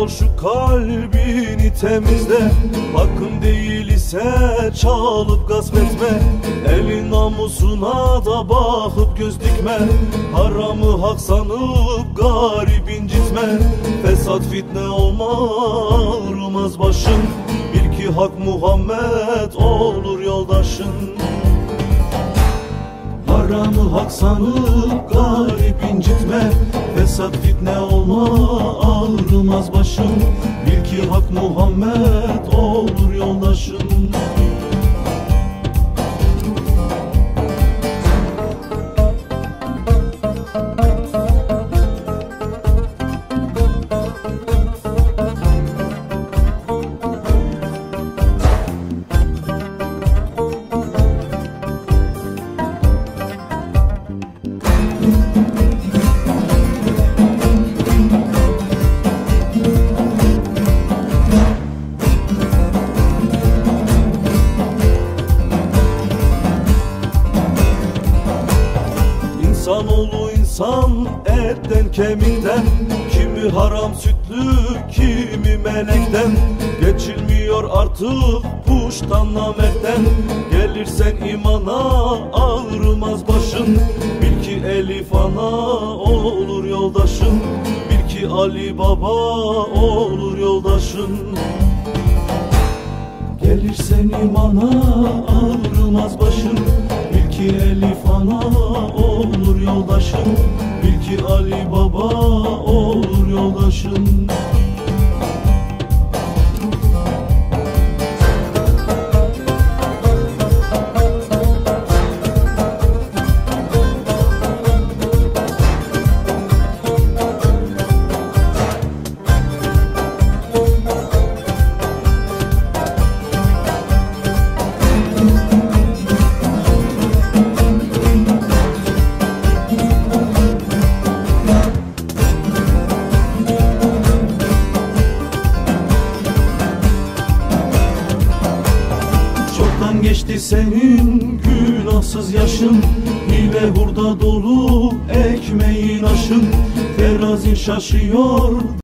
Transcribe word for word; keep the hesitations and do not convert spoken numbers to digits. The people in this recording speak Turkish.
ol şu kalbini temizle. Hakkın değil ise çalıp gasp etme. Elin namusuna da bakıp göz dikme. Haramı hak sanıp garip incitme. Fesat fitne olmaz başın. Bil ki hak Muhammed olur yoldaşın. Haramı hak sanıp garip incitme. Fesat fitne olma ağrımaz başım. Bil ki hak Muhammed olur yoldaşım. İnsanoğlu insan etten kemikten. Kimi haram sütlü kimi melekten. Geçilmiyor artık puştan namertten. Gelirsen imana ağrımaz başın. Bil ki Elif ana olur yoldaşın. Bil ki Ali Baba olur yoldaşın. Gelirsen imana ağrımaz başın. Bil ki Elif ana olur yoldaşın. Bil ki Ali Baba olur yoldaşın. Geçti senin günahsız yaşın. Hile hurda dolu ekmeğin aşın. Terazin şaşıyor